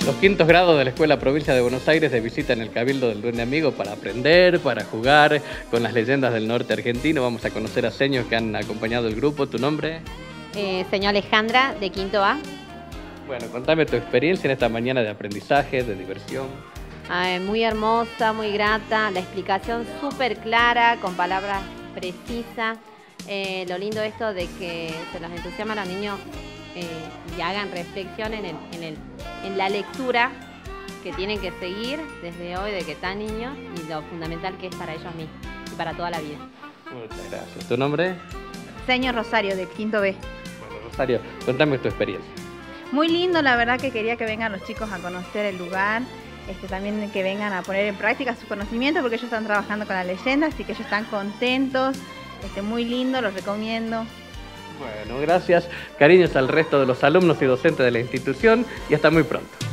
Los quintos grados de la Escuela Provincia de Buenos Aires de visita en el Cabildo del Duende Amigo para aprender, para jugar con las leyendas del norte argentino. Vamos a conocer a seños que han acompañado el grupo. ¿Tu nombre? Señor Alejandra, de quinto A. Bueno, contame tu experiencia en esta mañana de aprendizaje, de diversión. Muy hermosa, muy grata, la explicación súper clara, con palabras precisas. Lo lindo esto de que se los entusiasma a los niños y hagan reflexión en la lectura que tienen que seguir desde hoy, de que están niños, y lo fundamental que es para ellos mismos y para toda la vida. Muchas gracias. ¿Tu nombre? Señor Rosario, de quinto B. Bueno, Rosario, contame tu experiencia. Muy lindo, la verdad que quería que vengan los chicos a conocer el lugar, también que vengan a poner en práctica sus conocimientos, porque ellos están trabajando con la leyenda, así que ellos están contentos, muy lindo, los recomiendo. Bueno, gracias. Cariños al resto de los alumnos y docentes de la institución y hasta muy pronto.